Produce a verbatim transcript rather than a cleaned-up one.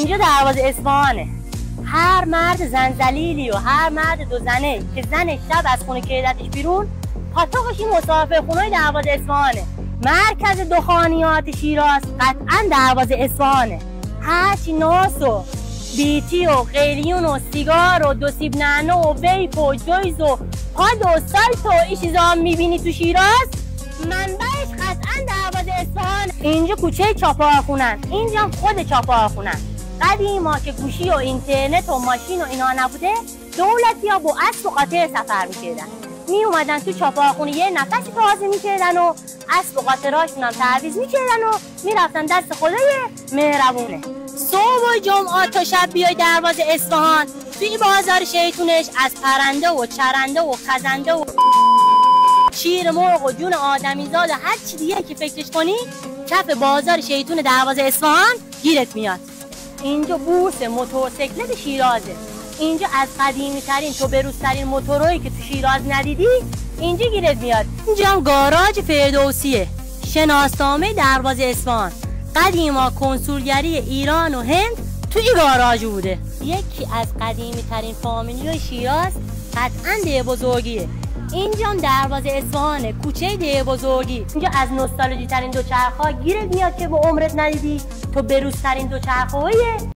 اینجا دروازه اصفهانه. هر مرد زنزلیلی و هر مرد دو زنه که زن شب از خونه کیدتش بیرون، پاتوقش این مسافر خونه‌ی دروازه اصفهانه. مرکز دخانیات شیراز قطعا دروازه اصفهانه. هرچی ناس و بیتی و قلیون و سیگار و دو سیب نعنا و ویپ و جویز و پاد و سایت و این چیزا میبینی تو شیراز، منبعش قطعا دروازه اصفهان. اینجا کوچه چاپارخونن، اینجا خود چاپارخونن. قدیما که گوشی و اینترنت و ماشین و اینا نبوده، دولتی ها با اسب و قاطر سفر میکردن. می اومدن تو چاپارخونه یه نفسی تازه میکردن و اسب و قاطراشون هم تعویض میکردن و میرفتن دست خدای مهربونه. صبح و جمعه تا شب بیای دروازه اصفهان، توی بازار شیطونش از پرنده و چرنده و خزنده و شیر مرغ و جون آدمیزاد و هر چی دیگه که فکرش کنی کف بازار شیطون دروازه اصفهان گیرت میاد. اینجا بورس موتورسیکلت شیرازه. اینجا از قدیمی ترین تو بروزترین موتورایی که تو شیراز ندیدی اینجا گیرت میاد. اینجا هم گاراژ فردوسیه، شناسنامه دروازه اصفهان. قدیما کنسولگری ایران و هند توی گاراژ بوده. یکی از قدیمی ترین فامیلیای شیراز قطعا ده بزرگیه. اینجا هم دروازه اصفهانه، کوچه ده بزرگی. اینجا از نوستالژی ترین دوچرخه‌ها گیرت میاد که با عمرت ندیدی. تو بروز ترین دوچرخه‌های